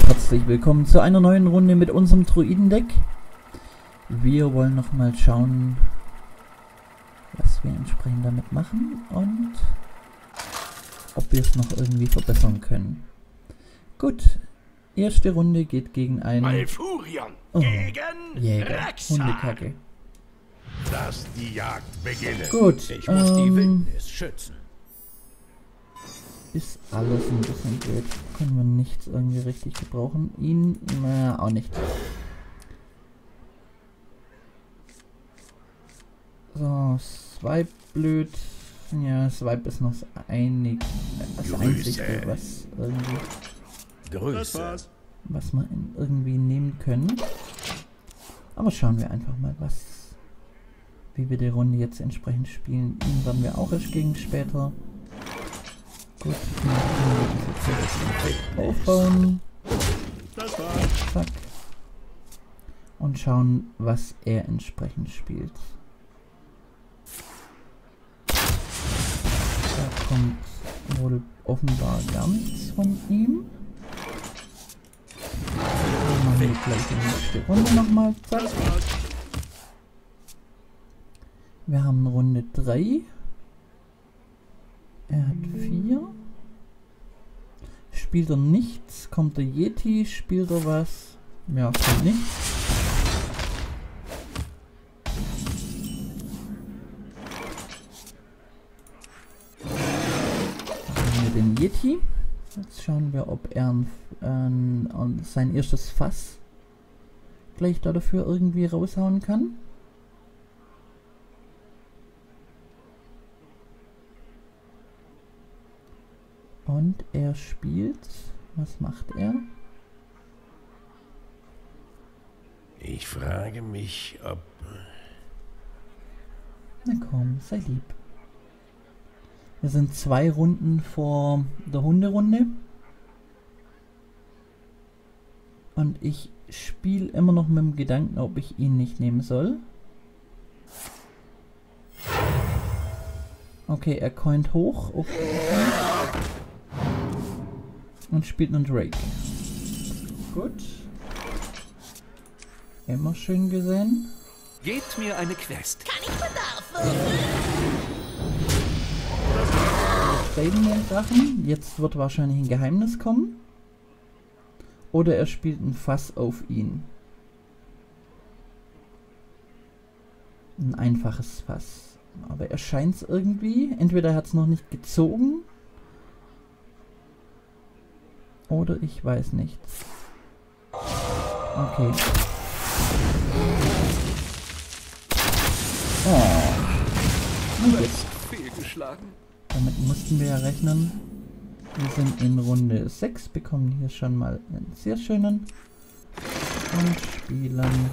herzlich willkommen zu einer neuen Runde mit unserem Druidendeck. Wir wollen noch mal schauen, was wir entsprechend damit machen und ob wir es noch irgendwie verbessern können. Gut, erste Runde geht gegen einen Malfurion gegen Jäger. Rexxar. Hundekacke. Lass die Jagd beginnen. Gut, Ich muss die Wildnis schützen. ist alles ein bisschen blöd. Können wir nichts irgendwie richtig gebrauchen. Ihn, naja, auch nicht. So, Swipe blöd. Ja, Swipe ist noch das Einzige, was irgendwie, Grüße. was wir irgendwie nehmen können. Aber schauen wir einfach mal, wie wir die Runde jetzt entsprechend spielen. Ihn werden wir auch erst gegen später. Gut, aufbauen. Zack. Und schauen, was er entsprechend spielt. Da kommt wohl offenbar gar nichts von ihm. Dann machen wir gleich die nächste Runde nochmal. Zack. Wir haben Runde 3. Er hat 4. Spielt er nichts? Kommt der Yeti? Spielt er was? Ja, kommt nichts. Dann haben wir den Yeti. Jetzt schauen wir, ob er sein erstes Fass gleich dafür irgendwie raushauen kann. Und er spielt. Was macht er? Ich frage mich, ob... Na komm, sei lieb. Wir sind 2 Runden vor der Hunderunde. Und ich spiele immer noch mit dem Gedanken, ob ich ihn nicht nehmen soll. Okay, er coint hoch auf und spielt einen Drake. Gut. Immer schön gesehen. Gebt mir eine Quest. Wir traden den Drachen. Jetzt wird wahrscheinlich ein Geheimnis kommen. Oder er spielt ein Fass auf ihn. Ein einfaches Fass. Aber er scheint es irgendwie. Entweder er hat es noch nicht gezogen. Oder ich weiß nicht. Okay. Oh. Gut. Fehlgeschlagen. Damit mussten wir ja rechnen. Wir sind in Runde 6, bekommen hier schon mal einen sehr schönen. Und spielen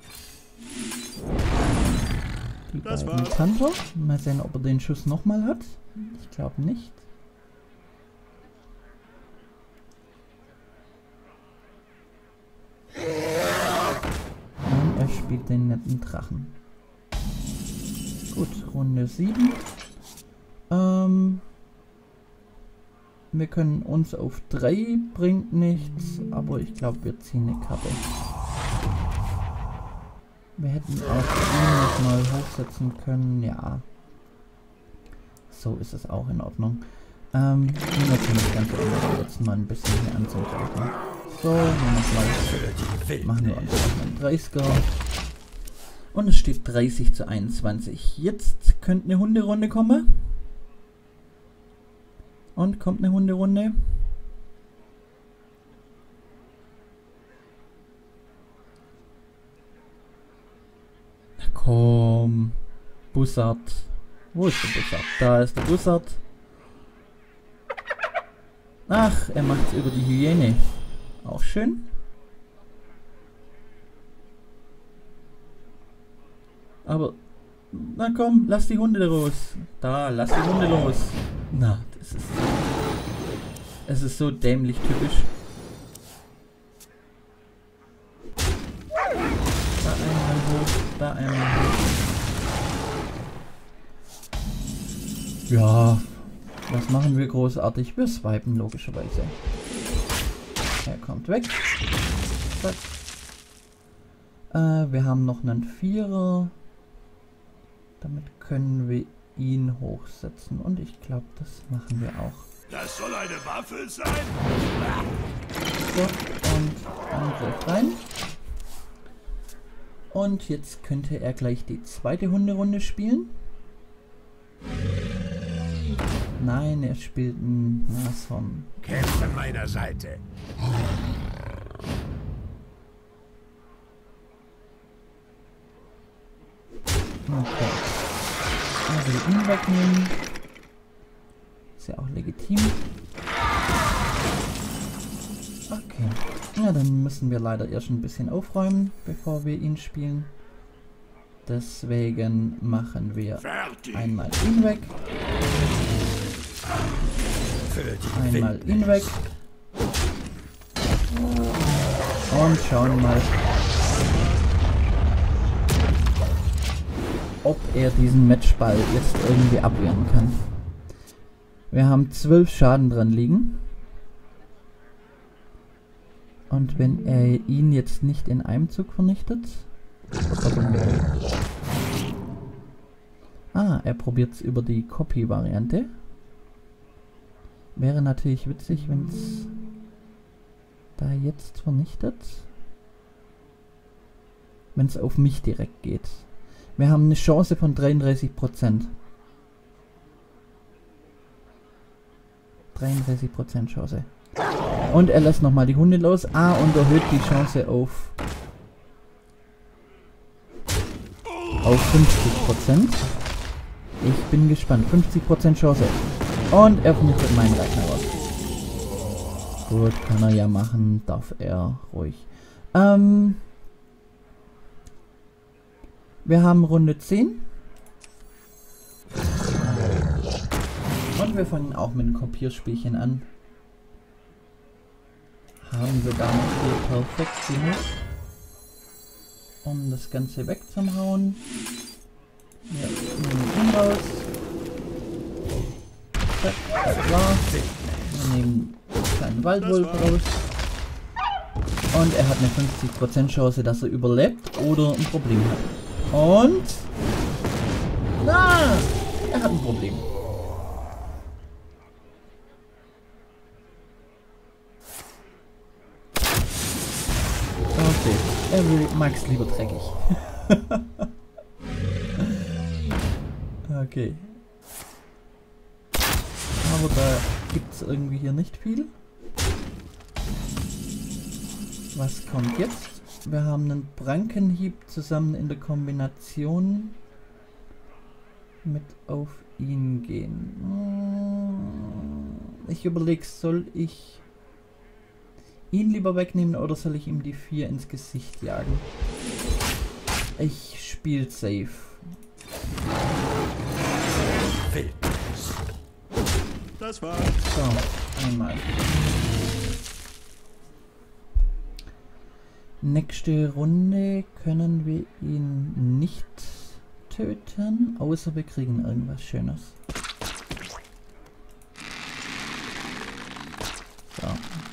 die beiden Panther. Mal sehen, ob er den Schuss nochmal hat. Ich glaube nicht. Und er spielt den netten Drachen. Gut, Runde 7. Wir können uns auf 3, bringt nichts, aber ich glaube, wir ziehen eine Karte. Wir hätten auch ihn nochmal hochsetzen können, ja. So ist es auch in Ordnung. Wir können das Ganze jetzt mal ein bisschen hier anzugreifen. So, machen wir uns noch einen 30er. Und es steht 30:21. Jetzt könnte eine Hunderunde kommen. Und kommt eine Hunderunde. Na komm. Bussard. Wo ist der Bussard? Da ist der Bussard. Ach, er macht's über die Hyäne. Auch schön. Aber, na komm, lass die Hunde los. Da, lass die Hunde los. Na, es ist so dämlich typisch. Da einmal hoch, da einmal hoch. Ja, was machen wir großartig? Wir swipen logischerweise. Er kommt weg. Zack. Wir haben noch einen Vierer. Damit können wir ihn hochsetzen. Und ich glaube, das machen wir auch. Das soll eine Waffe sein? So, und Angriff rein. Und jetzt könnte er gleich die zweite Hunderunde spielen. Nein, er spielt ein Nashorn. Kämpft an meiner Seite. Okay. Er will ihn wegnehmen. Ist ja auch legitim. Okay. Ja, dann müssen wir leider erst ein bisschen aufräumen, bevor wir ihn spielen. Deswegen machen wir einmal ihn weg. Einmal ihn weg. Und schauen mal, ob er diesen Matchball jetzt irgendwie abwehren kann. Wir haben 12 Schaden dran liegen. Und wenn er ihn jetzt nicht in einem Zug vernichtet... er probiert es über die Copy-Variante. Wäre natürlich witzig, wenn es da jetzt vernichtet. Wenn es auf mich direkt geht. Wir haben eine Chance von 33%. 33% Chance. Und er lässt nochmal die Hunde los. Und erhöht die Chance auf 50%. Ich bin gespannt. 50% Chance. Und er vernichtet meinen Ragnarok. Gut, kann er ja machen. Darf er ruhig. Wir haben Runde 10. Und wir fangen auch mit einem Kopierspielchen an. Haben wir da noch hier perfekt genug, um das Ganze wegzuhauen. Wir nehmen ihn raus. Zack, das war's. Wir nehmen seinen Waldwolf raus. Und er hat eine 50% Chance, dass er überlebt oder ein Problem hat. Und... er hat ein Problem. Okay, er mag es lieber dreckig. Okay. Aber da gibt es irgendwie hier nicht viel. Was kommt jetzt? Wir haben einen Prankenhieb zusammen in der Kombination mit auf ihn gehen. Ich überlege, soll ich ihn lieber wegnehmen oder soll ich ihm die 4 ins Gesicht jagen? Ich spiele safe. Das war's. So, einmal. Nächste Runde können wir ihn nicht töten, außer wir kriegen irgendwas Schönes. So.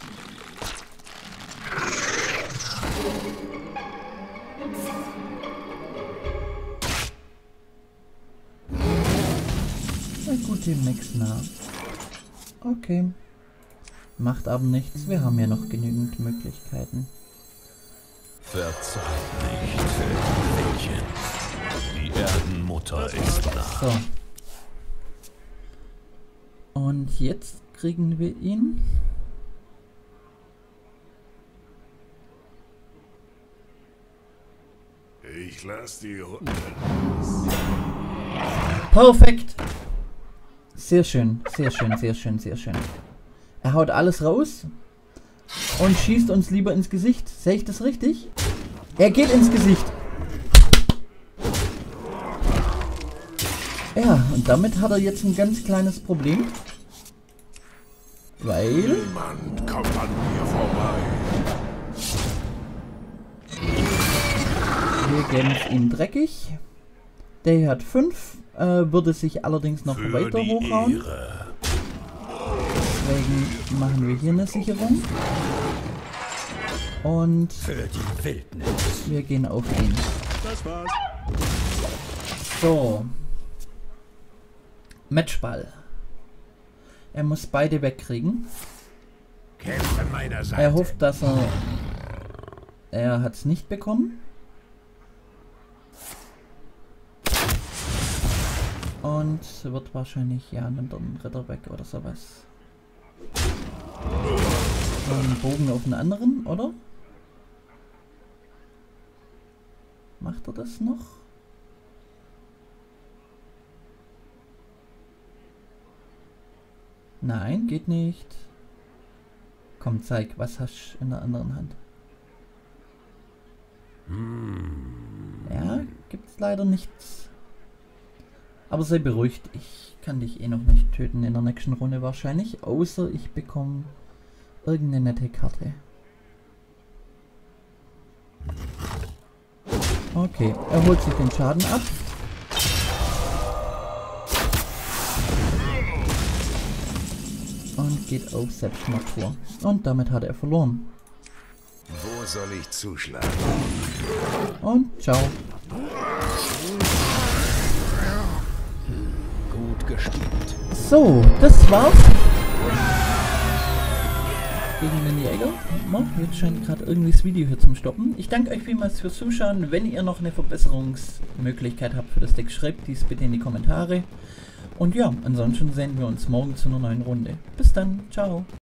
Eine gute Max-Nah. Okay. Macht aber nichts, wir haben ja noch genügend Möglichkeiten. Verzeiht nicht, Mädchen. Die Erdenmutter ist da. So. Und jetzt kriegen wir ihn. Ich lass die Hunde. Perfekt. Sehr schön, sehr schön, sehr schön, sehr schön. Er haut alles raus und schießt uns lieber ins Gesicht. Sehe ich das richtig? Er geht ins Gesicht. Ja, und damit hat er jetzt ein ganz kleines Problem. Weil... Niemand kommt an mir vorbei. Wir geben es ihm dreckig. Der hier hat 5, würde sich allerdings noch Für weiter die hochhauen. Ehre. Deswegen machen wir hier eine Sicherung. Und Für die Wildnis. wir gehen auf ihn. Das war's. So. Matchball. Er muss beide wegkriegen. Kämpfe an meiner Seite. Er hofft, dass er hat es nicht bekommen. Und wird wahrscheinlich, ja, nimmt einen Ritter weg oder sowas. Einen Bogen auf den anderen, oder? Macht er das noch? Nein, geht nicht. Komm, zeig, was hast du in der anderen Hand? Ja, gibt's leider nichts. Aber sei beruhigt, ich kann dich eh noch nicht töten in der nächsten Runde wahrscheinlich, außer ich bekomme irgendeine nette Karte. Okay, er holt sich den Schaden ab. Und geht auf Selbstmordtour. Und damit hat er verloren. Wo soll ich zuschlagen? Und ciao. Gut gespielt. So, das war's. Gegen den Jäger. Jetzt scheint gerade irgendwie das Video hier zum Stoppen. Ich danke euch vielmals fürs Zuschauen. Wenn ihr noch eine Verbesserungsmöglichkeit habt für das Deck, schreibt dies bitte in die Kommentare. Und ja, ansonsten sehen wir uns morgen zu einer neuen Runde. Bis dann, ciao.